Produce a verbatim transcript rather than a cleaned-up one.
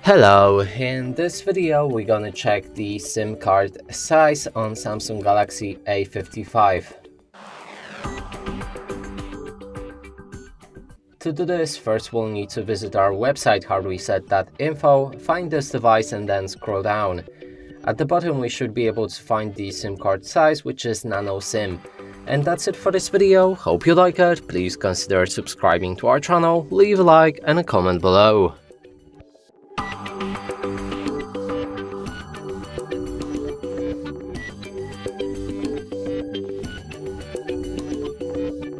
Hello, in this video we're gonna check the SIM card size on Samsung Galaxy A fifty-five. To do this, first we'll need to visit our website hard reset dot info, find this device and then scroll down. At the bottom we should be able to find the SIM card size, which is nano SIM. And that's it for this video. Hope you like it. Please consider subscribing to our channel, leave a like and a comment below.